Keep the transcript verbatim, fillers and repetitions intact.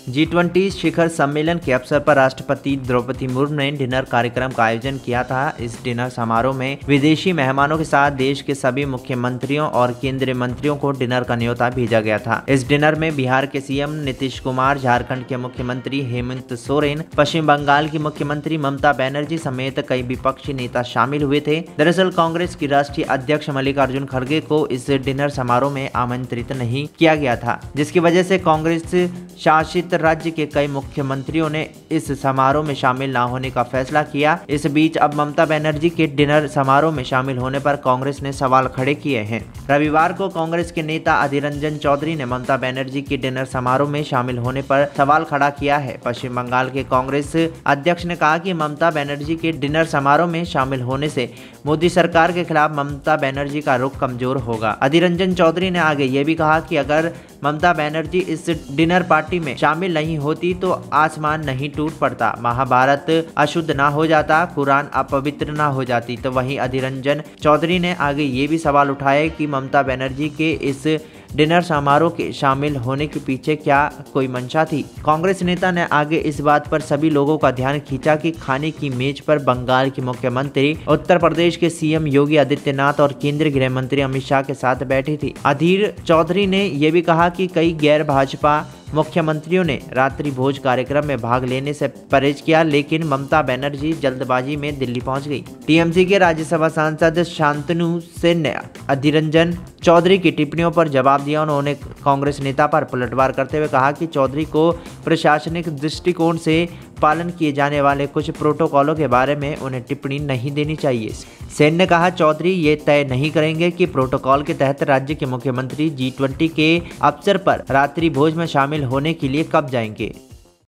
G twenty शिखर सम्मेलन के अवसर पर राष्ट्रपति द्रौपदी मुर्मू ने डिनर कार्यक्रम का आयोजन किया था। इस डिनर समारोह में विदेशी मेहमानों के साथ देश के सभी मुख्यमंत्रियों और केंद्रीय मंत्रियों को डिनर का न्योता भेजा गया था। इस डिनर में बिहार के सीएम नीतीश कुमार, झारखंड के मुख्यमंत्री हेमंत सोरेन, पश्चिम बंगाल की मुख्यमंत्री ममता बनर्जी समेत कई विपक्षी नेता शामिल हुए थे। दरअसल कांग्रेस की राष्ट्रीय अध्यक्ष मल्लिकार्जुन खड़गे को इस डिनर समारोह में आमंत्रित नहीं किया गया था, जिसकी वजह से कांग्रेस शासित राज्य के कई मुख्यमंत्रियों ने इस समारोह में शामिल न होने का फैसला किया। इस बीच अब ममता बनर्जी के डिनर समारोह में शामिल होने पर कांग्रेस ने सवाल खड़े किए हैं। रविवार को कांग्रेस के नेता अधीर रंजन चौधरी ने ममता बनर्जी के डिनर समारोह में शामिल होने पर सवाल खड़ा किया है। पश्चिम बंगाल के कांग्रेस अध्यक्ष ने कहा कि ममता बनर्जी के डिनर समारोह में शामिल होने से मोदी सरकार के खिलाफ ममता बनर्जी का रुख कमजोर होगा। अधीर रंजन चौधरी ने आगे ये भी कहा कि अगर ममता बनर्जी इस डिनर पार्टी में शामिल नहीं होती तो आसमान नहीं टूट पड़ता, महाभारत अशुद्ध ना हो जाता, कुरान अपवित्र ना हो जाती। तो वहीं अधीर रंजन चौधरी ने आगे ये भी सवाल उठाए कि ममता बनर्जी के इस डिनर समारोह के शामिल होने के पीछे क्या कोई मंशा थी। कांग्रेस नेता ने आगे इस बात पर सभी लोगों का ध्यान खींचा कि खाने की मेज पर बंगाल की मुख्यमंत्री, उत्तर प्रदेश के सीएम योगी आदित्यनाथ और केंद्रीय गृह मंत्री अमित शाह के साथ बैठी थी। अधीर चौधरी ने यह भी कहा कि कई गैर भाजपा मुख्यमंत्रियों ने रात्रि भोज कार्यक्रम में भाग लेने से परहेज किया, लेकिन ममता बनर्जी जल्दबाजी में दिल्ली पहुंच गई। टीएमसी के राज्यसभा सांसद शांतनु सेन ने अधीर रंजन चौधरी की टिप्पणियों पर जवाब दिया। उन्होंने कांग्रेस नेता पर पलटवार करते हुए कहा कि चौधरी को प्रशासनिक दृष्टिकोण से पालन किए जाने वाले कुछ प्रोटोकॉलों के बारे में उन्हें टिप्पणी नहीं देनी चाहिए। सेन ने कहा, चौधरी ये तय नहीं करेंगे कि प्रोटोकॉल के तहत राज्य के मुख्यमंत्री जी ट्वेंटी के अवसर पर रात्रि भोज में शामिल होने के लिए कब जाएंगे।